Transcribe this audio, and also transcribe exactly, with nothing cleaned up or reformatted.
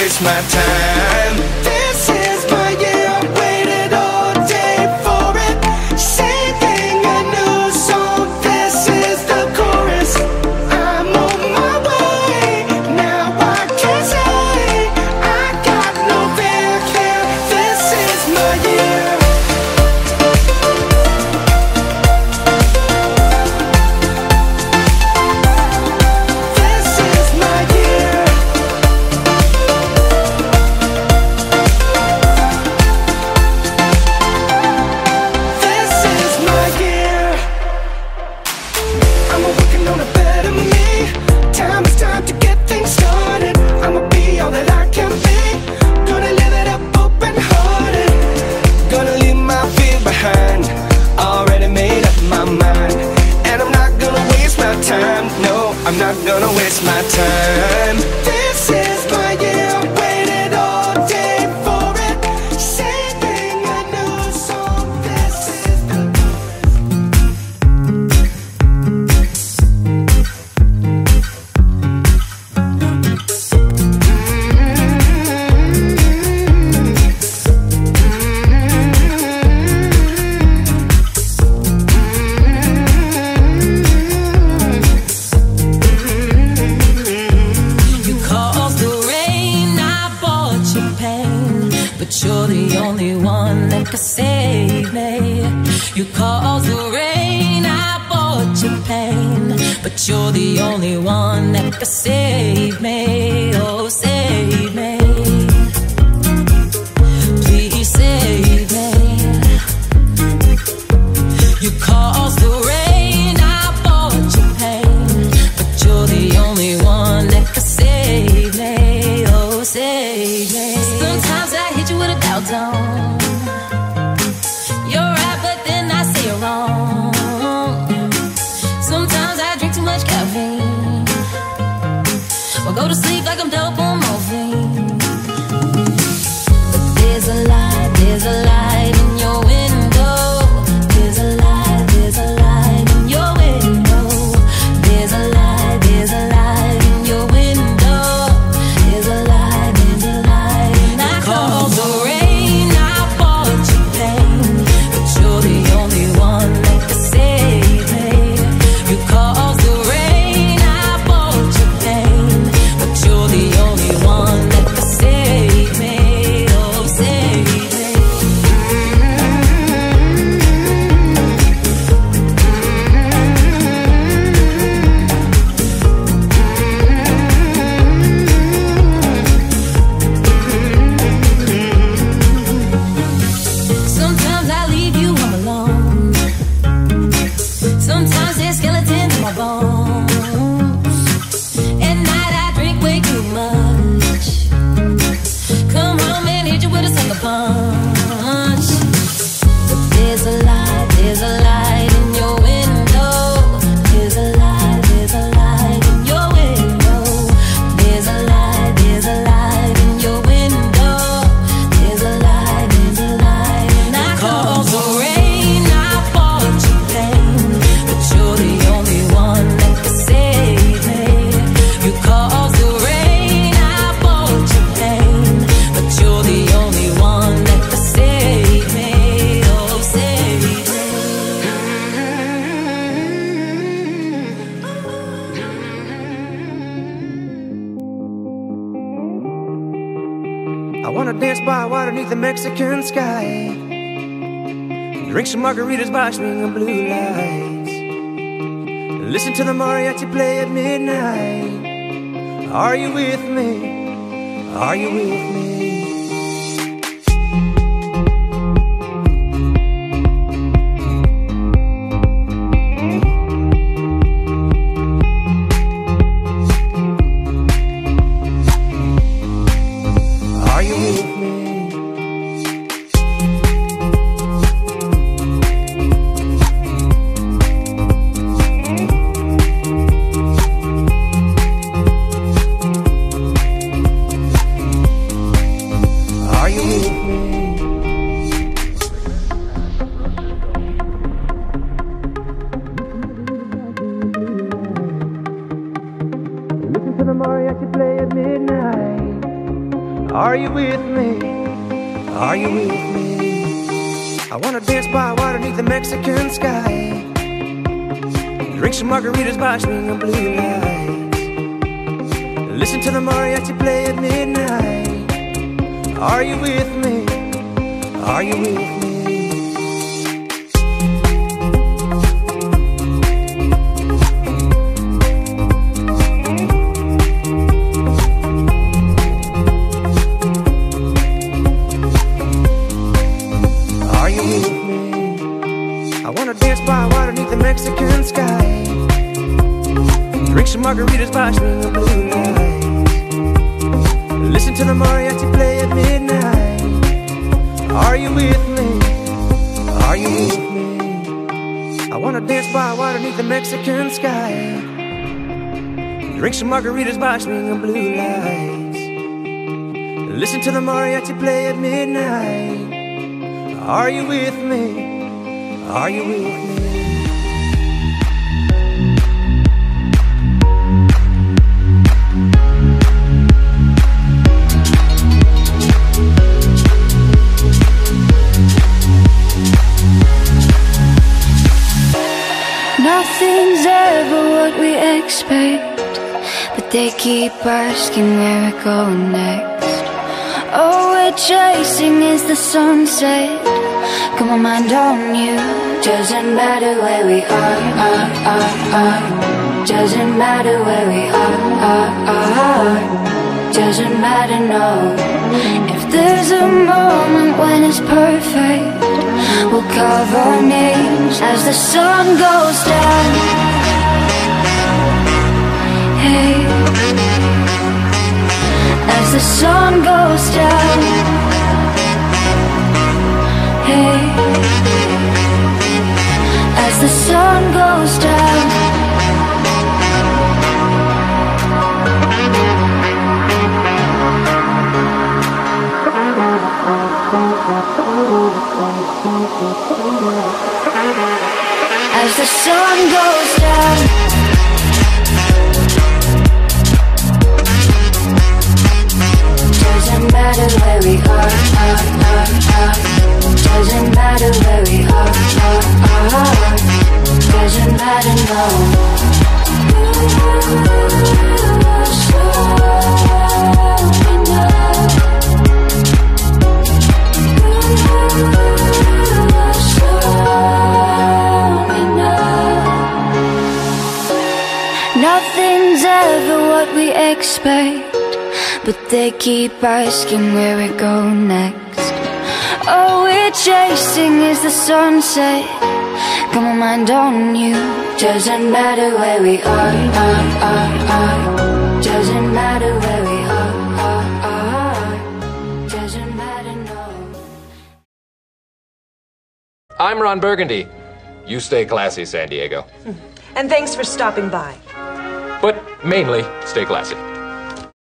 waste my time. This is my year, I waited all day for it. Singing a new song, this is the chorus. I'm on my way, now I can say I got no fear here. This is my year. I'm not gonna waste my time. This is my year, I waited all day for it. Singing a new song, this is the you're the only one that could save me. You caused the rain, I bought your pain, but you're the only one that could save me. Oh, save me. Please save me. You caused the rain, I bought your pain, but you're the only one that could save me. Oh, save me. Sometimes I hit you with a doubt zone. You're right, but then I say you're wrong. Sometimes I drink too much caffeine, or go to sleep like I'm dope on morphine. But there's a light, there's a light in your window. There's a light, there's a light in your window. There's a light, there's a light in your window. There's a light, there's a light, and I call the rain, I bought your pain, but you're the only one that can save me. You caused the rain, I bought your pain, but you're the only one that can save me. Oh, save me. Sometimes I leave you home alone. Sometimes there's skeletons in my bones. At night I drink way too much. Come home and hit you with a sucker punch. But there's a light, there's a light in your window. There's a light, there's a light in your window. There's a light, there's a light in your window. There's a light, there's a light, and I call the rain, I bought your pain, but you're the only one that can save me. You caused the rain, I bought your pain, but you're the only one that can save me. Oh, save me. I wanna dance by water beneath the Mexican sky, drink some margaritas by swinging blue lights, listen to the mariachi play at midnight. Are you with me? Are you with me? Are you with me? Are you with me? Listen to the mariachi play at midnight. Are you with me? Are you with me? I wanna dance by water beneath the Mexican sky, drink some margaritas by swinging blue lights, listen to the mariachi play at midnight. Are you with me? Are you with me? Mexican sky, drink some margaritas by swinging blue lights, listen to the mariachi play at midnight. Are you with me? Are you with me? I wanna dance by water beneath the Mexican sky, drink some margaritas by swinging blue lights, listen to the mariachi play at midnight. Are you with me? Are you with me? Nothing's ever what we expect, but they keep asking where we're going next. All we're chasing is the sunset. Got my mind on you. Doesn't matter where we are, are, are, are. Doesn't matter where we are, are, are. Doesn't matter, no. If there's a moment when it's perfect, we'll carve our names as the sun goes down. Hey, as the sun goes down. Hey, as the sun goes down. As the sun goes down. Doesn't matter where we are, are, are, are. Doesn't matter where we are, are, are. Doesn't matter, no. Nothing's ever what we expect, but they keep asking where we go next. All we're chasing is the sunset. Got my mind on you. Doesn't matter where we are, are, are, are. Doesn't matter where we are, are, are. Doesn't matter, no. I'm Ron Burgundy. You stay classy, San Diego. And thanks for stopping by. But mainly, stay classy.